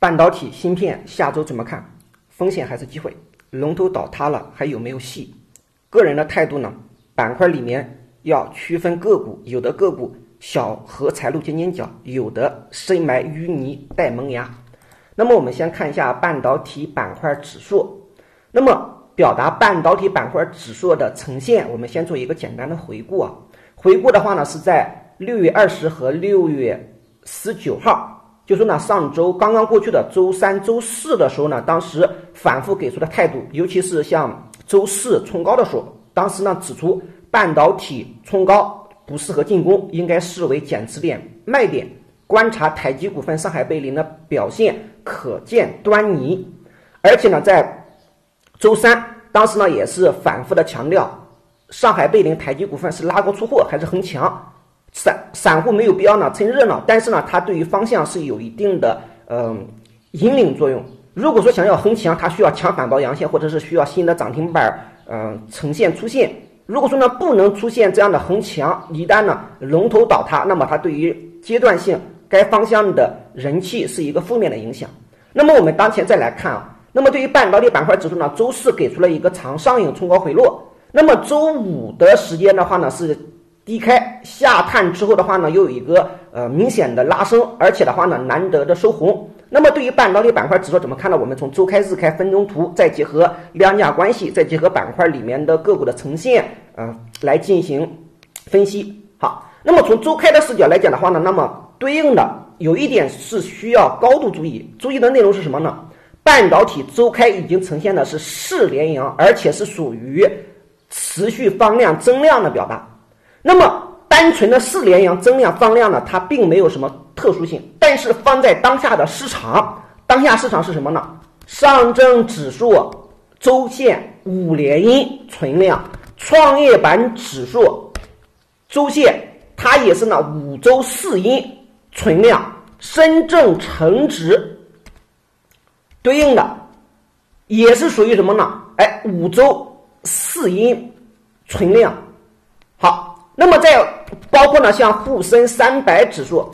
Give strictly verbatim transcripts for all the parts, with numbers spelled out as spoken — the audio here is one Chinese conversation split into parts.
半导体芯片下周怎么看？风险还是机会？龙头倒塌了还有没有戏？个人的态度呢？板块里面要区分个股，有的个股小荷才露尖尖角，有的深埋淤泥带萌芽。那么我们先看一下半导体板块指数。那么表达半导体板块指数的呈现，我们先做一个简单的回顾啊。回顾的话呢，是在六月二十和六月十九号。就说呢，上周刚刚过去的周三、周四的时候呢，当时反复给出的态度，尤其是像周四冲高的时候，当时呢指出半导体冲高不适合进攻，应该视为减持点、卖点。观察台积股份、上海贝林的表现，可见端倪。而且呢，在周三，当时呢也是反复的强调，上海贝林、台积股份是拉高出货还是横强。散散户没有必要呢蹭热闹，但是呢，它对于方向是有一定的嗯、呃、引领作用。如果说想要横强，它需要强反包阳线，或者是需要新的涨停板嗯、呃、呈现出现。如果说呢不能出现这样的横强，一旦呢龙头倒塌，那么它对于阶段性该方向的人气是一个负面的影响。那么我们当前再来看啊，那么对于半导体板块指数呢，周四给出了一个长上影冲高回落，那么周五的时间的话呢是低开下探之后的话呢，又有一个呃明显的拉升，而且的话呢，难得的收红。那么对于半导体板块指数怎么看呢？我们从周开、日开、分钟图，再结合量价关系，再结合板块里面的个股的呈现，呃，来进行分析。好，那么从周开的视角来讲的话呢，那么对应的有一点是需要高度注意，注意的内容是什么呢？半导体周开已经呈现的是四连阳，而且是属于持续放量增量的表达。那么单纯的四连阳增量放量呢，它并没有什么特殊性，但是放在当下的市场，当下市场是什么呢？上证指数周线五连阴存量，创业板指数周线它也是呢五周四阴存量，深证成指对应的也是属于什么呢？哎，五周四阴存量。好。那么再包括呢，像沪深三百指数，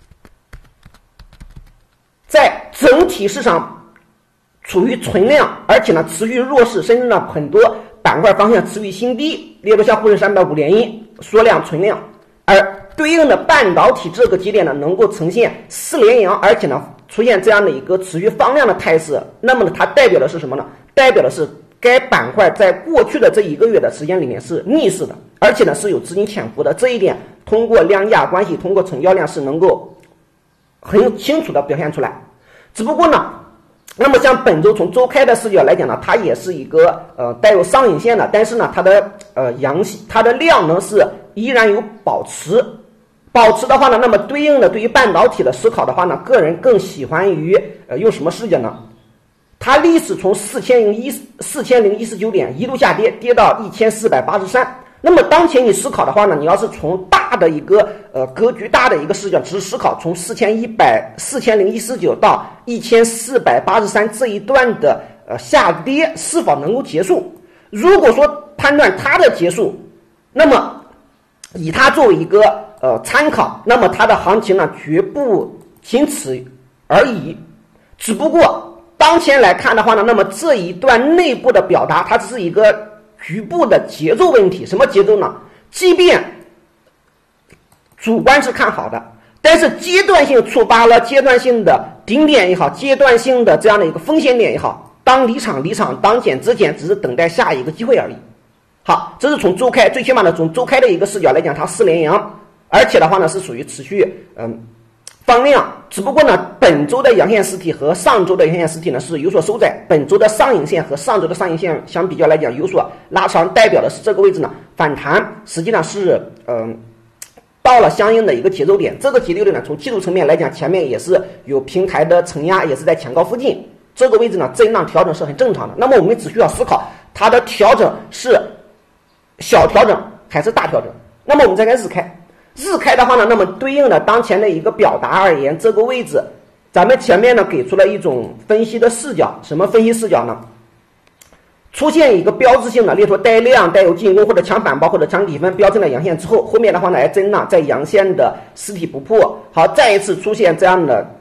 在整体市场处于存量，而且呢持续弱势，甚至呢很多板块方向持续新低，例如像沪深三百五连阴，缩量存量，而对应的半导体这个节点呢，能够呈现四连阳，而且呢出现这样的一个持续放量的态势，那么呢它代表的是什么呢？代表的是该板块在过去的这一个月的时间里面是逆势的，而且呢是有资金潜伏的，这一点通过量价关系，通过成交量是能够很清楚的表现出来。只不过呢，那么像本周从周开的视角来讲呢，它也是一个呃带有上影线的，但是呢它的呃阳它的量呢是依然有保持，保持的话呢，那么对应的对于半导体的思考的话呢，个人更喜欢于呃用什么视角呢？它历史从四千零一四千零一十九点一路下跌，跌到一千四百八十三。那么当前你思考的话呢，你要是从大的一个呃格局大的一个视角，只是思考从四千一百四千零一十九到一千四百八十三这一段的呃下跌是否能够结束？如果说判断它的结束，那么以它作为一个呃参考，那么它的行情呢绝不仅此而已，只不过。当前来看的话呢，那么这一段内部的表达，它只是一个局部的节奏问题。什么节奏呢？即便主观是看好的，但是阶段性触发了阶段性的顶点也好，阶段性的这样的一个风险点也好，当离场离场，当减止减，只是等待下一个机会而已。好，这是从周开，最起码呢，从周开的一个视角来讲，它四连阳，而且的话呢是属于持续嗯。放量，只不过呢，本周的阳线实体和上周的阳线实体呢是有所收窄，本周的上影线和上周的上影线相比较来讲有所拉长，代表的是这个位置呢反弹，实际上是嗯、呃、到了相应的一个节奏点，这个节奏点呢从技术层面来讲，前面也是有平台的承压，也是在前高附近，这个位置呢震荡调整是很正常的。那么我们只需要思考它的调整是小调整还是大调整。那么我们再看日开。日开的话呢，那么对应的当前的一个表达而言，这个位置咱们前面呢给出了一种分析的视角，什么分析视角呢？出现一个标志性的，例如带量、带有进攻或者强反包或者强底分标正的阳线之后，后面的话呢来震荡，在阳线的实体不破，好，再一次出现这样的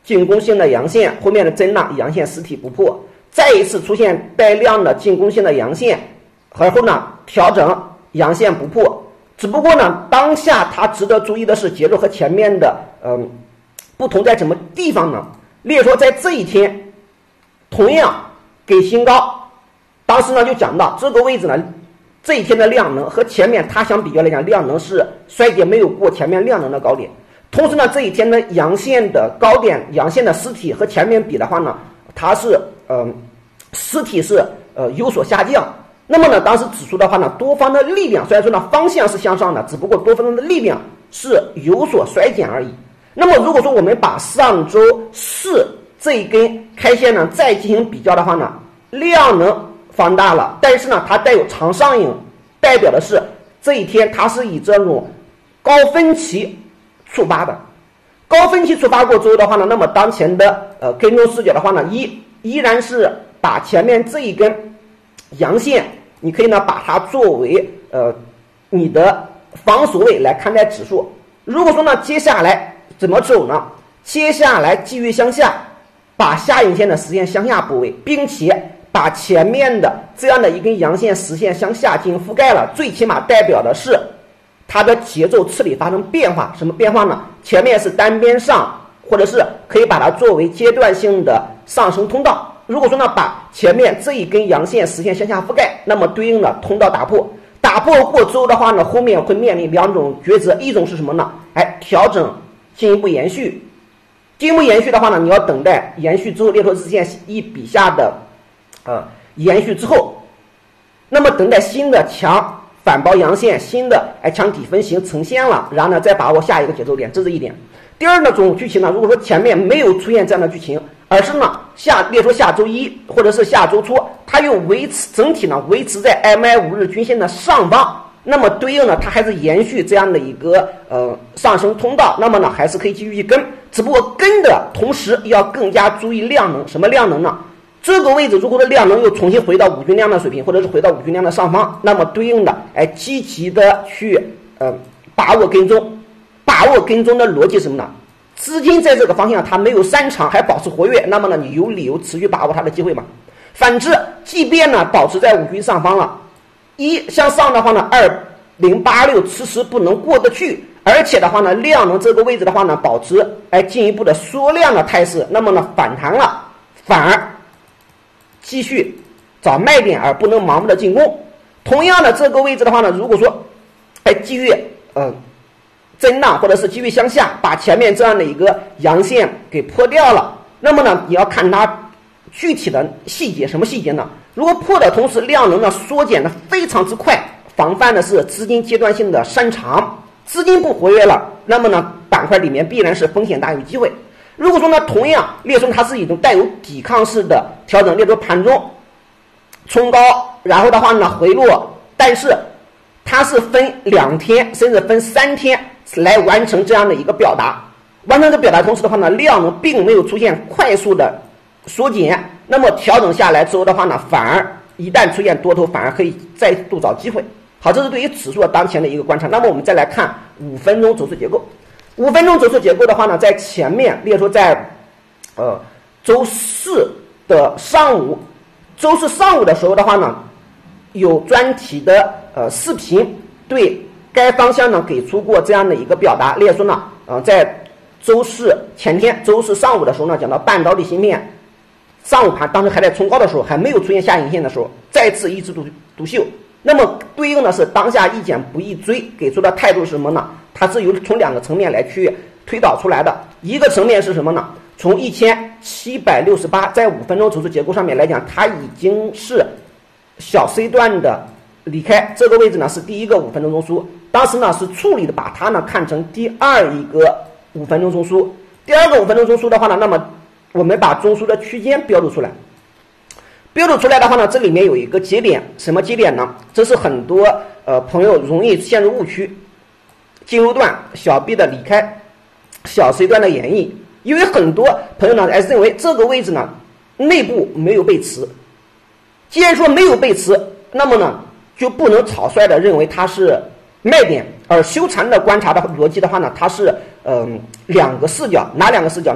进攻性的阳线，后面的震荡阳线实体不破，再一次出现带量的进攻性的阳线，而后呢调整阳线不破。只不过呢，当下它值得注意的是节奏和前面的嗯不同在什么地方呢？例如说在这一天，同样给新高，当时呢就讲到这个位置呢，这一天的量能和前面它相比较来讲，量能是衰减没有过前面量能的高点。同时呢，这一天的阳线的高点，阳线的实体和前面比的话呢，它是呃实体是呃有所下降。那么呢，当时指出的话呢，多方的力量虽然说呢方向是向上的，只不过多方的力量是有所衰减而已。那么如果说我们把上周四这一根开线呢再进行比较的话呢，量能放大了，但是呢它带有长上影，代表的是这一天它是以这种高分歧触发的。高分歧触发过之后的话呢，那么当前的呃跟踪视角的话呢，依依然是把前面这一根阳线，你可以呢把它作为呃你的防守位来看待指数。如果说呢接下来怎么走呢？接下来继续向下，把下影线的实现向下部位，并且把前面的这样的一根阳线实现向下进行覆盖了，最起码代表的是它的节奏次里发生变化。什么变化呢？前面是单边上，或者是可以把它作为阶段性的上升通道。如果说呢把前面这一根阳线实现向下覆盖，那么对应的通道打破，打破过之后的话呢，后面会面临两种抉择，一种是什么呢？哎，调整进一步延续，进一步延续的话呢，你要等待延续之后，列出日线一笔下的呃延续之后，那么等待新的强反包阳线，新的哎强底分型呈现了，然后呢再把握下一个节奏点，这是一点。第二呢种剧情呢，如果说前面没有出现这样的剧情，而是呢下列出下周一或者是下周初，它又维持整体呢维持在 M I 五日均线的上方，那么对应呢它还是延续这样的一个呃上升通道，那么呢还是可以继续跟，只不过跟的同时要更加注意量能。什么量能呢？这个位置如果的量能又重新回到五均量的水平，或者是回到五均量的上方，那么对应的哎积极的去呃把握跟踪。把握跟踪的逻辑是什么呢？资金在这个方向它没有散场还保持活跃，那么呢你有理由持续把握它的机会嘛。反之，即便呢保持在五均上方了，一向上的话呢二零八六迟迟不能过得去，而且的话呢量能这个位置的话呢保持哎进一步的缩量的态势，那么呢反弹了，反而继续找卖点，而不能盲目的进攻。同样的这个位置的话呢，如果说哎继续呃震荡或者是继续向下，把前面这样的一个阳线给破掉了，那么呢你要看它具体的细节。什么细节呢？如果破的同时量能呢缩减的非常之快，防范的是资金阶段性的删长，资金不活跃了，那么呢板块里面必然是风险大于机会。如果说呢同样列出它是一种带有抵抗式的调整，列出盘中冲高，然后的话呢回落，但是它是分两天甚至分三天来完成这样的一个表达，完成这表达同时的话呢，量能并没有出现快速的缩减，那么调整下来之后的话呢，反而一旦出现多头，反而可以再度找机会。好，这是对于指数的当前的一个观察。那么我们再来看五分钟走势结构。五分钟走势结构的话呢，在前面列出在呃周四的上午，周四上午的时候的话呢，有专题的呃视频对该方向呢给出过这样的一个表达。例如说呢，呃，在周四前天周四上午的时候呢，讲到半导体芯片上午盘当时还在冲高的时候，还没有出现下影线的时候，再次一枝独独秀。那么对应的是当下一减不易追，给出的态度是什么呢？它是由从两个层面来去推导出来的。一个层面是什么呢？从一千七百六十八在五分钟走势结构上面来讲，它已经是小 C 段的离开，这个位置呢是第一个五分钟中枢，当时呢是处理的把它呢看成第二一个五分钟中枢。第二个五分钟中枢的话呢，那么我们把中枢的区间标注出来。标注出来的话呢，这里面有一个节点，什么节点呢？这是很多呃朋友容易陷入误区，进入段小 B 的离开，小 C 段的演绎。因为很多朋友呢还认为这个位置呢内部没有背驰，既然说没有背驰，那么呢就不能草率的认为它是卖点。而修禅的观察的逻辑的话呢，它是嗯、呃、两个视角，哪两个视角呢？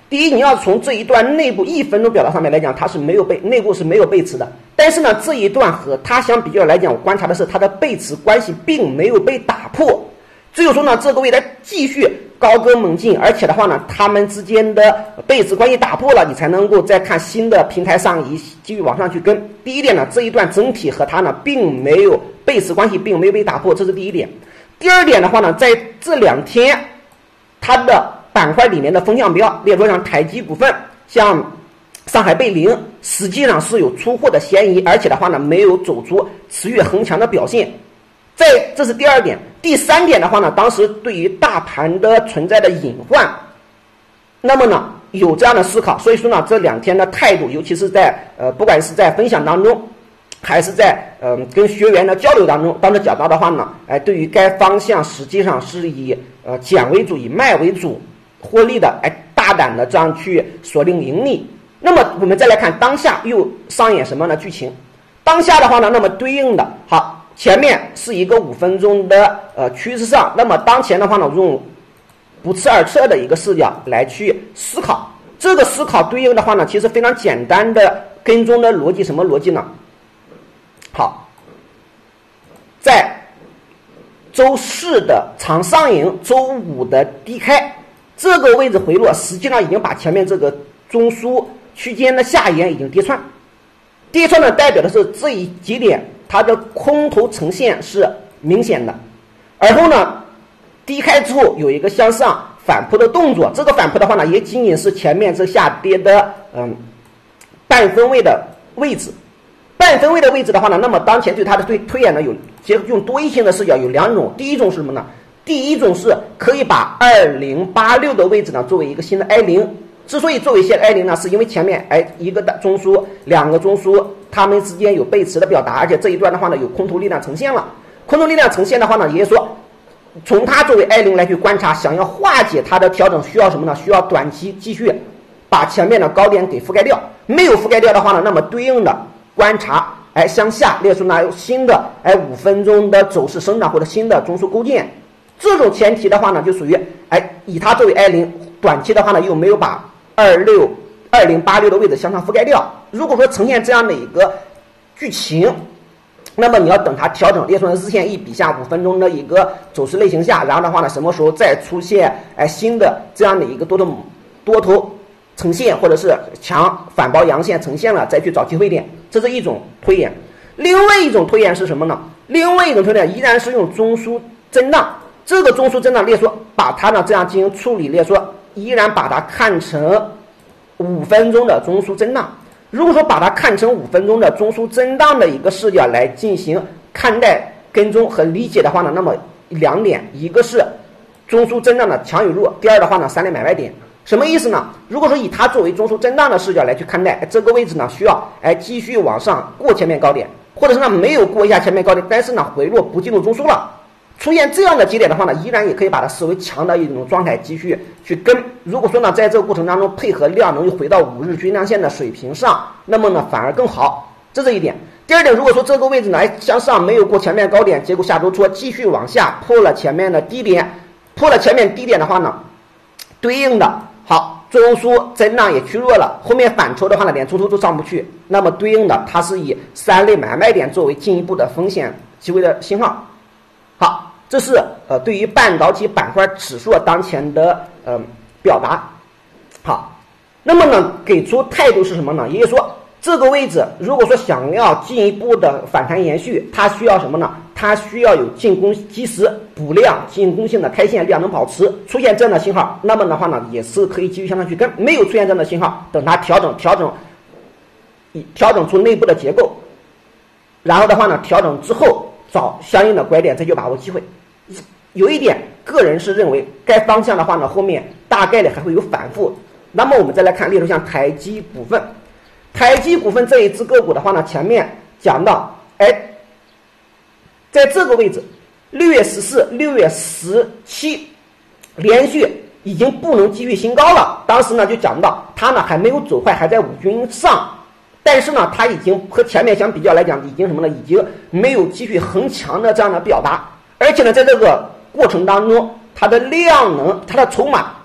第一，你要从这一段内部一分钟表达上面来讲，它是没有被内部是没有背驰的。但是呢，这一段和它相比较来讲，我观察的是它的背驰关系并没有被打破。只有说呢，这个未来继续高歌猛进，而且的话呢，他们之间的背驰关系打破了，你才能够再看新的平台上移，继续往上去跟。第一点呢，这一段整体和它呢并没有背驰关系，并没有被打破，这是第一点。第二点的话呢，在这两天它的板块里面的风向标，例如说像台积股份、像上海贝宁，实际上是有出货的嫌疑，而且的话呢，没有走出持续恒强的表现。在这是第二点。第三点的话呢，当时对于大盘的存在的隐患，那么呢有这样的思考，所以说呢这两天的态度，尤其是在呃不管是在分享当中，还是在呃跟学员的交流当中，当时讲到的话呢，哎，对于该方向实际上是以呃减为主，以卖为主，获利的，哎，大胆的这样去锁定盈利。那么我们再来看当下又上演什么样的剧情？当下的话呢，那么对应的好。前面是一个五分钟的呃趋势上，那么当前的话呢，用不次二测的一个视角来去思考，这个思考对应的话呢，其实非常简单的跟踪的逻辑，什么逻辑呢？好，在周四的长上影，周五的低开，这个位置回落，实际上已经把前面这个中枢区间的下沿已经跌穿，跌穿呢代表的是这一节点。它的空头呈现是明显的，而后呢，低开之后有一个向上反扑的动作，这个反扑的话呢，也仅仅是前面这下跌的嗯半分位的位置，半分位的位置的话呢，那么当前对它的推推演呢，有结合用多一性的视角有两种，第一种是什么呢？第一种是可以把二零八六的位置呢作为一个新的 I 零。之所以作为一些 I 零呢，是因为前面哎一个的中枢，两个中枢，它们之间有背驰的表达，而且这一段的话呢有空头力量呈现了。空头力量呈现的话呢，也就是说，从它作为 I 零来去观察，想要化解它的调整，需要什么呢？需要短期继续把前面的高点给覆盖掉。没有覆盖掉的话呢，那么对应的观察，哎向下列出哪有新的哎五分钟的走势生长或者新的中枢构建。这种前提的话呢，就属于哎以它作为 I 零，短期的话呢又没有把二六二零八六的位置向上覆盖掉。如果说呈现这样的一个剧情，那么你要等它调整，列出日线一笔下五分钟的一个走势类型下，然后的话呢，什么时候再出现哎新的这样的一个多头多头呈现，或者是强反包阳线呈现了，再去找机会点，这是一种推演。另外一种推演是什么呢？另外一种推演依然是用中枢震荡，这个中枢震荡列说把它呢这样进行处理，列说依然把它看成五分钟的中枢震荡。如果说把它看成五分钟的中枢震荡的一个视角来进行看待、跟踪和理解的话呢，那么两点，一个是中枢震荡的强与弱，第二的话呢，三类买卖点。什么意思呢？如果说以它作为中枢震荡的视角来去看待，这个位置呢需要哎继续往上过前面高点，或者是呢没有过一下前面高点，但是呢回落不进入中枢了。出现这样的节点的话呢，依然也可以把它视为强的一种状态，继续去跟。如果说呢，在这个过程当中配合量能又回到五日均量线的水平上，那么呢反而更好，这是一点。第二点，如果说这个位置呢哎向上没有过前面高点，结果下周初继续往下破了前面的低点，破了前面低点的话呢，对应的好中枢震荡也趋弱了，后面反抽的话呢连中枢都上不去，那么对应的它是以三类买卖点作为进一步的风险机会的信号。好。这是呃对于半导体板块指数当前的呃表达。好，那么呢给出态度是什么呢？也就是说这个位置如果说想要进一步的反弹延续，它需要什么呢？它需要有进攻及时补量进攻性的开线，量能保持，出现这样的信号，那么的话呢也是可以继续向上去跟。没有出现这样的信号，等它调整调整调整出内部的结构，然后的话呢调整之后找相应的拐点，再去把握机会。有一点，个人是认为该方向的话呢，后面大概率还会有反复。那么我们再来看，例如像台积股份，台积股份这一只个股的话呢，前面讲到，哎，在这个位置，六月十四、六月十七连续已经不能继续新高了。当时呢就讲到，它呢还没有走坏，还在五均上。但是呢，它已经和前面相比较来讲，已经什么呢？已经没有继续恒强的这样的表达，而且呢，在这个过程当中，它的量能、它的筹码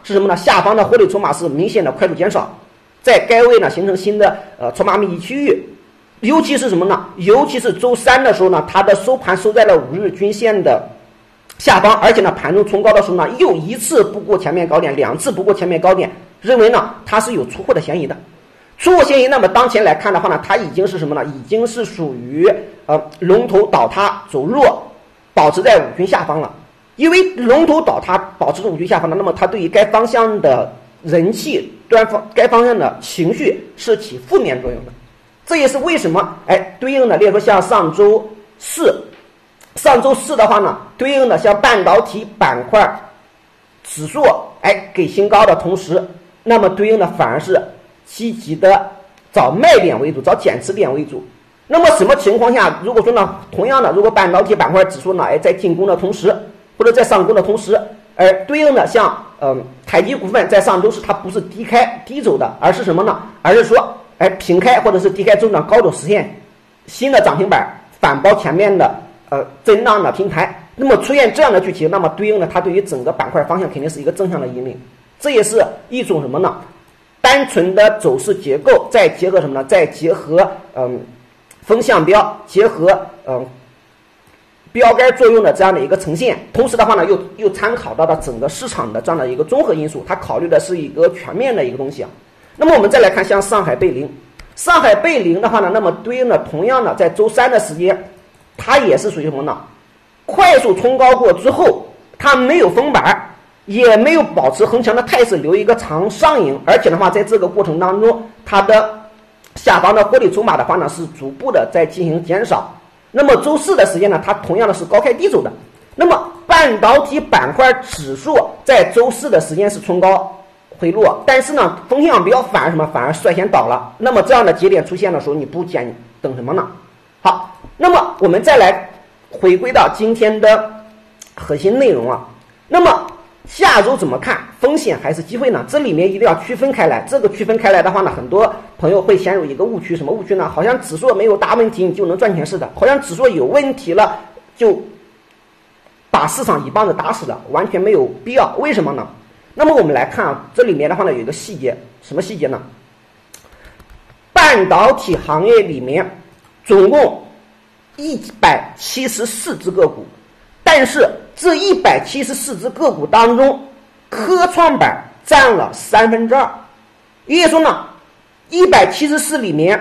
是什么呢？下方的获利筹码是明显的快速减少，在该位呢形成新的呃筹码密集区域。尤其是什么呢？尤其是周三的时候呢，它的收盘收在了五日均线的下方，而且呢盘中冲高的时候呢，又一次不过前面高点，两次不过前面高点，认为呢它是有出货的嫌疑的。出货嫌疑，那么当前来看的话呢，它已经是什么呢？已经是属于呃龙头倒塌走弱，保持在五均下方了。因为龙头倒塌保持五均下方的，那么它对于该方向的人气端方该方向的情绪是起负面作用的。这也是为什么哎对应的，例如说像上周四，上周四的话呢，对应的像半导体板块指数哎给新高的同时，那么对应的反而是积极的找卖点为主，找减持点为主。那么什么情况下，如果说呢，同样的，如果半导体板块指数呢，哎在进攻的同时，或者在上攻的同时，而对应的像嗯、呃、海基股份在上周是它不是低开低走的，而是什么呢？而是说哎平开或者是低开中涨高手实现新的涨停板，反包前面的呃震荡的平台。那么出现这样的剧情，那么对应的它对于整个板块方向肯定是一个正向的引领。这也是一种什么呢？单纯的走势结构，再结合什么呢？再结合嗯风向标，结合嗯标杆作用的这样的一个呈现。同时的话呢，又又参考到了整个市场的这样的一个综合因素，它考虑的是一个全面的一个东西啊。那么我们再来看像上海贝林，上海贝林的话呢，那么对应的同样的在周三的时间，它也是属于什么呢？快速冲高过之后，它没有封板，也没有保持横强的态势，留一个长上影，而且的话，在这个过程当中，它的下方的获利筹码的话呢，是逐步的在进行减少。那么周四的时间呢，它同样的是高开低走的。那么半导体板块指数在周四的时间是冲高回落，但是呢，风向标反而什么？反而率先倒了。那么这样的节点出现的时候，你不减等什么呢？好，那么我们再来回归到今天的核心内容啊。那么下周怎么看？风险还是机会呢？这里面一定要区分开来。这个区分开来的话呢，很多朋友会陷入一个误区，什么误区呢？好像指数没有大问题，你就能赚钱似的；好像指数有问题了，就把市场一棒子打死了，完全没有必要。为什么呢？那么我们来看啊，这里面的话呢，有一个细节，什么细节呢？半导体行业里面总共一百七十四只个股，但是这一百七十四只个股当中，科创板占了三分之二，也就是说呢，一百七十四里面，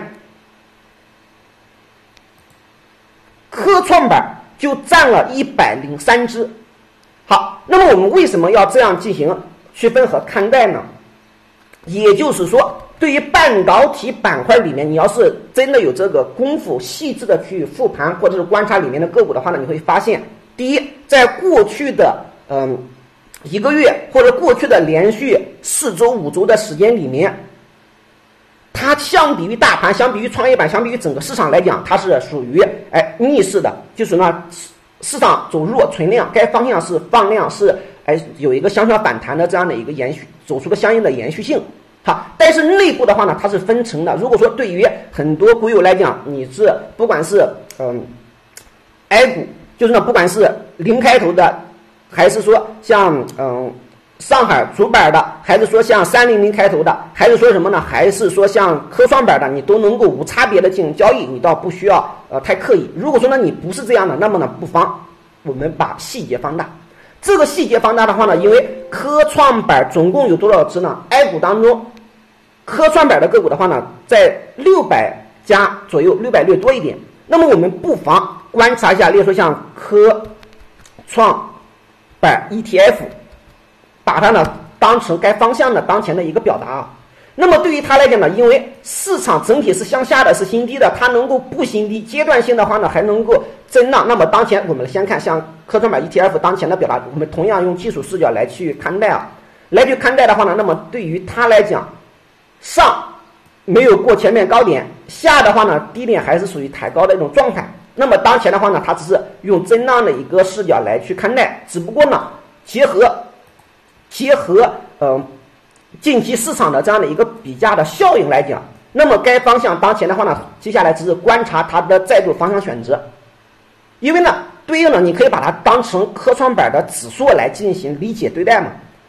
科创板就占了一百零三只。好，那么我们为什么要这样进行区分和看待呢？也就是说，对于半导体板块里面，你要是真的有这个功夫细致的去复盘或者是观察里面的个股的话呢，你会发现，第一，在过去的嗯一个月或者过去的连续四周五周的时间里面，它相比于大盘，相比于创业板，相比于整个市场来讲，它是属于哎逆势的，就是呢市场走弱存量，该方向是放量，是哎有一个向上反弹的这样的一个延续，走出个相应的延续性。好，但是内部的话呢，它是分成的。如果说对于很多股友来讲，你是不管是嗯 A 股，就是呢不管是零开头的，还是说像嗯上海主板的，还是说像三零零开头的，还是说什么呢？还是说像科创板的，你都能够无差别的进行交易，你倒不需要呃太刻意。如果说呢你不是这样的，那么呢不妨我们把细节放大。这个细节放大的话呢，因为科创板总共有多少只呢 ？A 股当中，科创板的个股的话呢，在六百家左右，六百略多一点。那么我们不妨观察一下，例如说像科创板 E T F， 把它呢当成该方向的当前的一个表达啊。那么对于它来讲呢，因为市场整体是向下的，是新低的，它能够不新低，阶段性的话呢还能够震荡。那么当前我们先看像科创板 E T F 当前的表达，我们同样用技术视角来去看待啊，来去看待的话呢，那么对于它来讲，上没有过前面高点，下的话呢低点还是属于抬高的一种状态。那么当前的话呢，它只是用震荡的一个视角来去看待，只不过呢结合结合嗯。呃近期市场的这样的一个比价的效应来讲，那么该方向当前的话呢，接下来只是观察它的再度方向选择。因为呢，对应呢，你可以把它当成科创板的指数来进行理解对待嘛。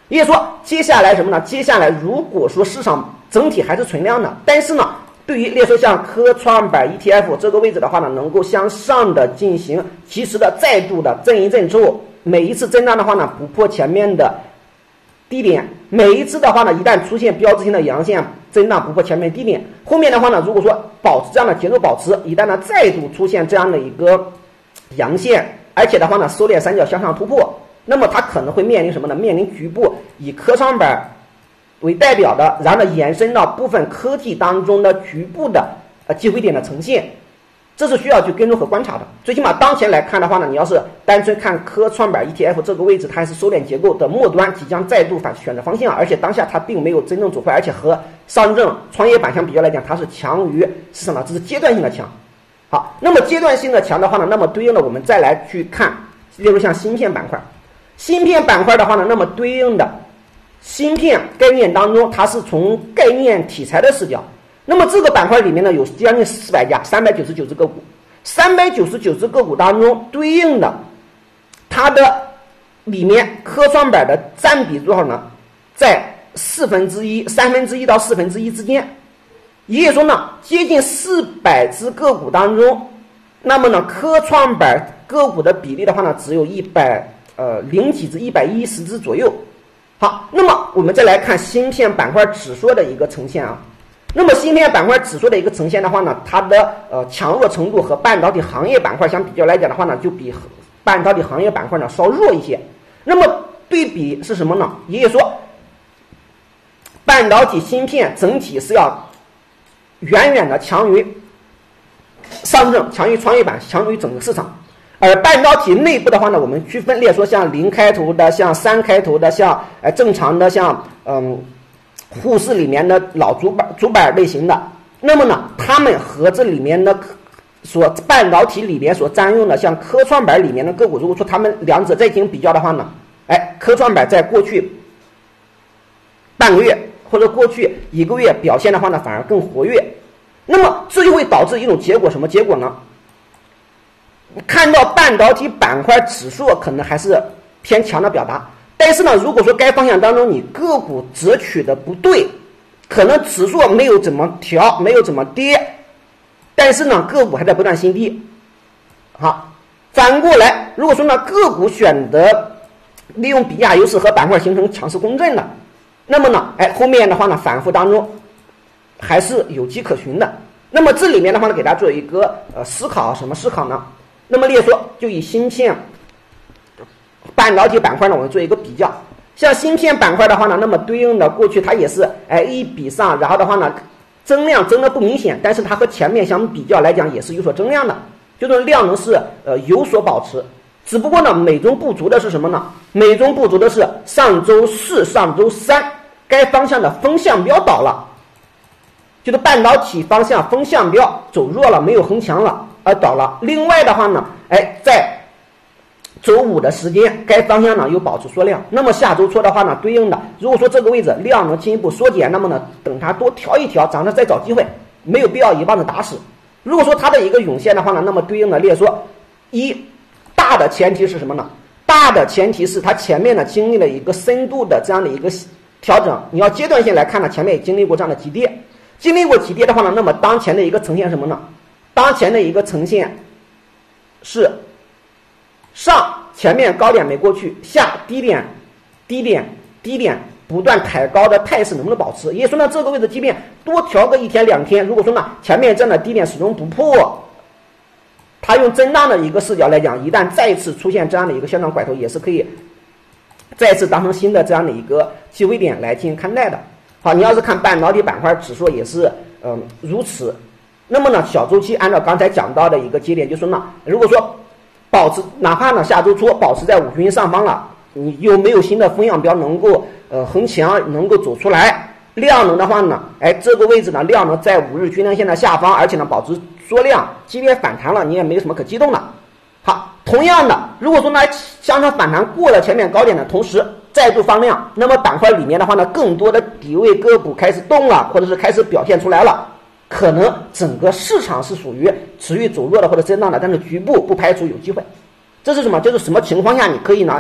也就是说，接下来什么呢？接下来如果说市场整体还是存量的，但是呢，对于例如说像科创板 E T F 这个位置的话呢，能够向上的进行及时的再度的震一震之后，每一次震荡的话呢，不破前面的低点，每一次的话呢，一旦出现标志性的阳线震荡不破前面低点，后面的话呢，如果说保持这样的节奏保持，一旦呢再度出现这样的一个阳线，而且的话呢收敛三角向上突破，那么它可能会面临什么呢？面临局部以科创板为代表的，然后呢延伸到部分科技当中的局部的呃机会点的呈现，这是需要去跟踪和观察的。最起码当前来看的话呢，你要是单纯看科创板 E T F 这个位置，它还是收敛结构的末端，即将再度反选择方向，而且当下它并没有真正走坏，而且和上证创业板相比较来讲，它是强于市场的，这是阶段性的强。好，那么阶段性的强的话呢，那么对应的我们再来去看，例如像芯片板块，芯片板块的话呢，那么对应的芯片概念当中，它是从概念题材的视角。那么这个板块里面呢，有将近四百家，三百九十九只个股，三百九十九只个股当中对应的它的里面科创板的占比多少呢？在四分之一、三分之一到四分之一之间。也就是说呢，接近四百只个股当中，那么呢，科创板个股的比例的话呢，只有一百呃零几只、一百一十只左右。好，那么我们再来看芯片板块指数的一个呈现啊。那么芯片板块指数的一个呈现的话呢，它的呃强弱程度和半导体行业板块相比较来讲的话呢，就比半导体行业板块呢稍弱一些。那么对比是什么呢？也就是说，半导体芯片整体是要远远的强于上证，强于创业板，强于整个市场。而半导体内部的话呢，我们区分列说，像零开头的，像三开头的，像呃正常的，像嗯沪市里面的老主板主板类型的，那么呢，他们和这里面的所半导体里面所占用的像科创板里面的个股，如果说他们两者再进行比较的话呢，哎，科创板在过去半个月或者过去一个月表现的话呢，反而更活跃。那么这就会导致一种结果，什么结果呢？看到半导体板块指数可能还是偏强的表达，但是呢，如果说该方向当中你个股择取的不对，可能指数没有怎么调，没有怎么跌，但是呢，个股还在不断新低。好，反过来，如果说呢个股选择利用比价优势和板块形成强势共振的，那么呢，哎，后面的话呢，反复当中还是有迹可循的。那么这里面的话呢，给大家做一个呃思考，什么思考呢？那么例如说，就以芯片半导体板块呢，我们做一个比较。像芯片板块的话呢，那么对应的过去它也是哎一比上，然后的话呢，增量增的不明显，但是它和前面相比较来讲也是有所增量的，就是量能是呃有所保持。只不过呢，美中不足的是什么呢？美中不足的是上周四、上周三该方向的风向标倒了，就是半导体方向风向标走弱了，没有恒强了。而倒了。另外的话呢，哎，在周五的时间，该方向呢又保持缩量。那么下周初的话呢，对应的，如果说这个位置量能进一步缩减，那么呢，等它多调一调，咱们再找机会，没有必要一棒子打死。如果说它的一个涌现的话呢，那么对应的列说，一大的前提是什么呢？大的前提是它前面呢经历了一个深度的这样的一个调整。你要阶段性来看呢，前面也经历过这样的急跌，经历过急跌的话呢，那么当前的一个呈现什么呢？当前的一个呈现是上前面高点没过去，下低点低点低点不断抬高的态势能不能保持？也就是说呢，这个位置即便多调个一天两天，如果说呢前面这样的低点始终不破，它用震荡的一个视角来讲，一旦再次出现这样的一个向上拐头，也是可以再次当成新的这样的一个机会点来进行看待的。好，你要是看半导体板块指数也是嗯、呃、如此。那么呢，小周期按照刚才讲到的一个节点，就是说呢，如果说保持哪怕呢下周初保持在五均线上方了，你又没有新的风向标能够呃横强能够走出来，量能的话呢，哎这个位置呢量能在五日均量线的下方，而且呢保持缩量，即便反弹了你也没有什么可激动的。好，同样的，如果说呢向上反弹过了前面高点的同时再度放量，那么板块里面的话呢，更多的底位个股开始动了，或者是开始表现出来了。可能整个市场是属于持续走弱的或者震荡的，但是局部不排除有机会。这是什么？就是什么情况下你可以呢？哎，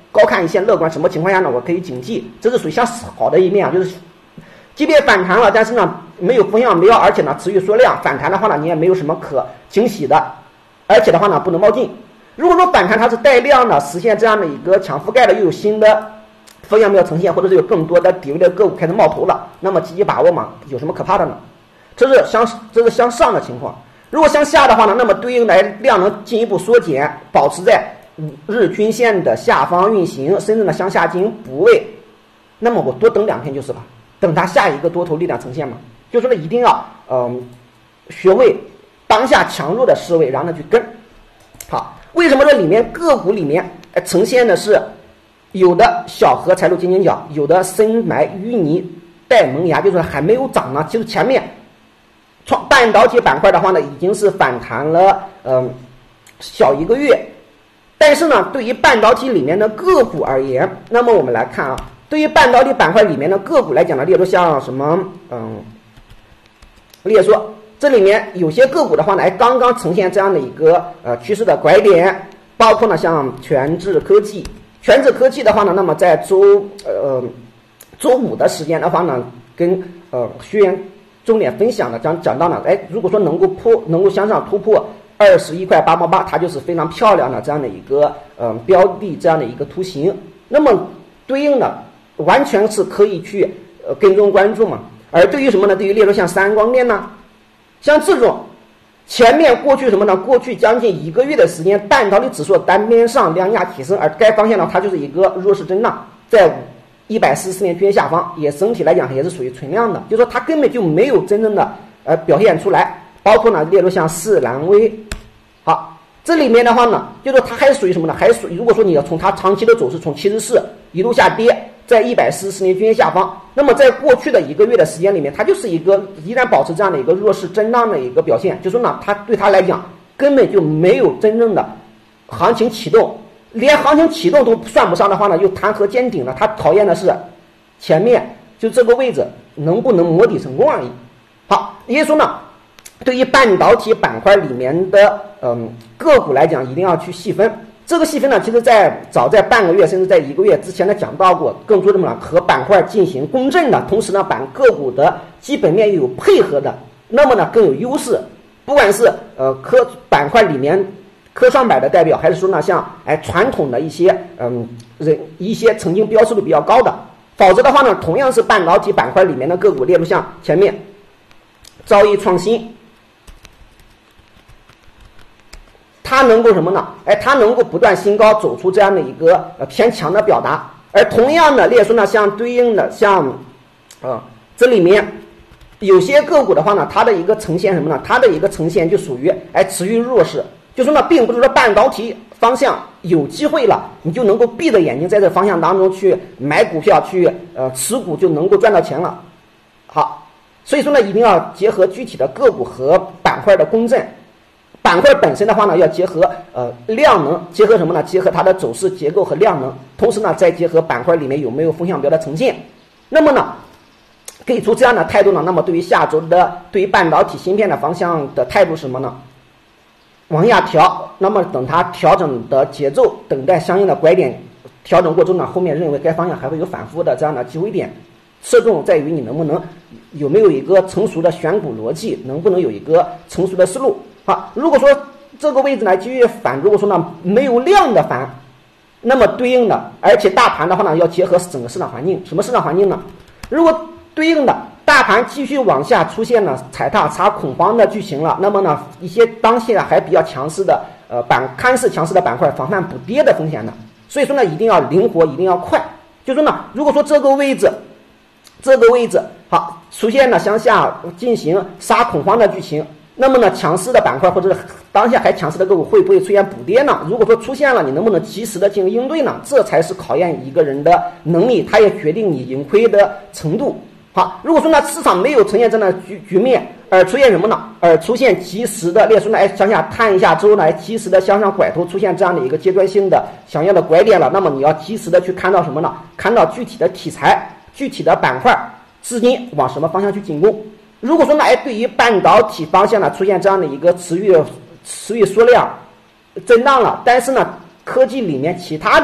高看一线，乐观，什么情况下呢？我可以警惕，这是属于向好的一面啊，就是即便反弹了，但是呢没有风向标，而且呢持续缩量，反弹的话呢你也没有什么可惊喜的，而且的话呢不能冒进。如果说反弹它是带量的，实现这样的一个强覆盖的，又有新的风向标呈现，或者是有更多的底位的个股开始冒头了，那么积极把握嘛，有什么可怕的呢？这是向这是向上的情况。如果向下的话呢，那么对应来量能进一步缩减，保持在日均线的下方运行，甚至呢向下进行补位，那么我多等两天就是了，等它下一个多头力量呈现嘛。就说呢一定要嗯学会当下强弱的思维，然后呢去跟。好，为什么这里面个股里面呃呈现的是有的小荷踩入尖尖角，有的深埋淤泥带萌芽，就是还没有涨呢，就是前面创半导体板块的话呢，已经是反弹了，嗯，小一个月。但是呢，对于半导体里面的个股而言，那么我们来看啊，对于半导体板块里面的个股来讲呢，例如像什么，嗯，例如说这里面有些个股的话呢，还刚刚呈现这样的一个呃趋势的拐点，包括呢像全智科技，全智科技的话呢，那么在周呃周五的时间的话呢，跟呃学员重点分享的讲讲到呢，哎，如果说能够破，能够向上突破二十一块八毛八，它就是非常漂亮的这样的一个嗯、呃、标的这样的一个图形。那么对应的完全是可以去呃跟踪关注嘛。而对于什么呢？对于例如像三光电呢，像这种前面过去什么呢？过去将近一个月的时间，半导体指数单边上量价提升，而该方向呢，它就是一个弱势震荡，在一百四十四年均线下方，也整体来讲也是属于存量的，就是说它根本就没有真正的呃表现出来。包括呢，例如像士兰微，好，这里面的话呢，就是说它还是属于什么呢？还属于如果说你要从它长期的走势，从七十四一路下跌，在一百四十年均线下方，那么在过去的一个月的时间里面，它就是一个依然保持这样的一个弱势震荡的一个表现，就是说呢，它对它来讲根本就没有真正的行情启动，连行情启动都算不上的话呢，又谈何见顶呢？它考验的是前面就这个位置能不能摸底成功而已。好，也就是说呢，对于半导体板块里面的嗯个股来讲，一定要去细分。这个细分呢，其实在早在半个月甚至在一个月之前呢讲到过，更注重了和板块进行共振的，同时呢，板个股的基本面有配合的，那么呢更有优势。不管是呃科板块里面科创板的代表，还是说呢像哎传统的一些嗯人一些曾经标识度比较高的，否则的话呢，同样是半导体板块里面的个股，例如像前面兆易创新。它能够什么呢？哎，它能够不断新高，走出这样的一个呃偏强的表达。而同样的，例如说呢，像对应的像，呃，这里面有些个股的话呢，它的一个呈现什么呢？它的一个呈现就属于哎持续弱势。就说呢，并不是说半导体方向有机会了，你就能够闭着眼睛在这方向当中去买股票，去呃持股就能够赚到钱了。好，所以说呢，一定要结合具体的个股和板块的共振。板块本身的话呢，要结合呃量能，结合什么呢？结合它的走势结构和量能，同时呢，再结合板块里面有没有风向标的呈现。那么呢，给出这样的态度呢，那么对于下周的对于半导体芯片的方向的态度是什么呢？往下调，那么等它调整的节奏，等待相应的拐点调整过程呢，后面认为该方向还会有反复的这样的机会点。侧重在于你能不能有没有一个成熟的选股逻辑，能不能有一个成熟的思路。好，如果说这个位置呢继续反，如果说呢没有量的反，那么对应的，而且大盘的话呢要结合整个市场环境。什么市场环境呢？如果对应的大盘继续往下出现了踩踏查恐慌的剧情了，那么呢一些当下还比较强势的呃板看似强势的板块防范补跌的风险的。所以说呢一定要灵活，一定要快。就说呢，如果说这个位置这个位置好出现了向下进行杀恐慌的剧情，那么呢，强势的板块或者是当下还强势的个股会不会出现补跌呢？如果说出现了，你能不能及时的进行应对呢？这才是考验一个人的能力，它也决定你盈亏的程度。好，如果说呢市场没有呈现这样的局局面，而出现什么呢？而出现及时的，例如说呢，哎向下探一下之后呢，及时的向上拐头，出现这样的一个阶段性的想要的拐点了，那么你要及时的去看到什么呢？看到具体的题材、具体的板块、资金往什么方向去进攻。如果说呢，哎，对于半导体方向呢出现这样的一个持续持续缩量震荡了，但是呢，科技里面其他的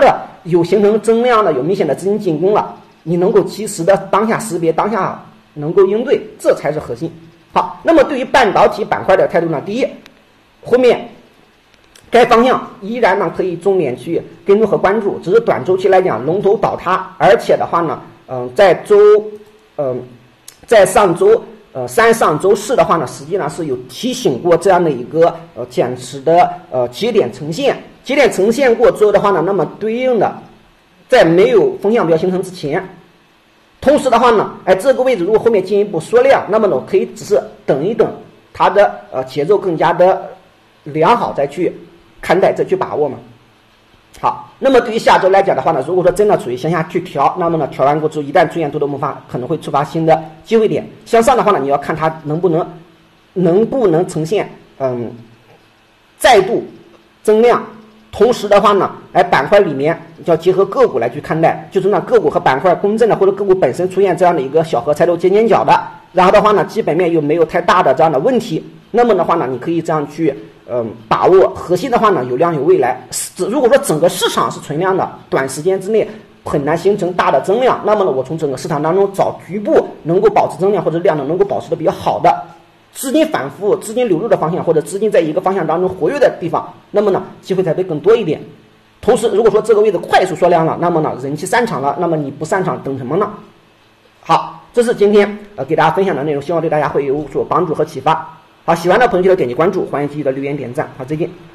有形成增量的，有明显的资金进攻了，你能够及时的当下识别，当下能够应对，这才是核心。好，那么对于半导体板块的态度呢，第一，后面该方向依然呢可以重点去跟踪和关注，只是短周期来讲龙头倒塌，而且的话呢，嗯、呃，在周，嗯、呃，在上周。呃，三上周四的话呢，实际上是有提醒过这样的一个呃减持的呃节点呈现，节点呈现过之后的话呢，那么对应的，在没有风向标形成之前，同时的话呢，哎，这个位置如果后面进一步缩量，那么呢，可以只是等一等，它的呃节奏更加的良好再去看待，再去把握嘛。好，那么对于下周来讲的话呢，如果说真的处于向下去调，那么呢，调完过之后，一旦出现多头萌发，可能会触发新的机会点。向上的话呢，你要看它能不能，能不能呈现嗯再度增量。同时的话呢，哎，板块里面要结合个股来去看待，就是呢个股和板块公正的，或者个股本身出现这样的一个小和菜头尖尖角的，然后的话呢，基本面又没有太大的这样的问题，那么的话呢，你可以这样去。嗯，把握核心的话呢，有量有未来。如果说整个市场是存量的，短时间之内很难形成大的增量，那么呢，我从整个市场当中找局部能够保持增量或者量能能够保持的比较好的资金反复、资金流入的方向，或者资金在一个方向当中活跃的地方，那么呢，机会才会更多一点。同时，如果说这个位置快速缩量了，那么呢，人气散场了，那么你不散场等什么呢？好，这是今天呃给大家分享的内容，希望对大家会有所帮助和启发。好，喜欢的朋友记得点击关注，欢迎继续的留言点赞。好，再见。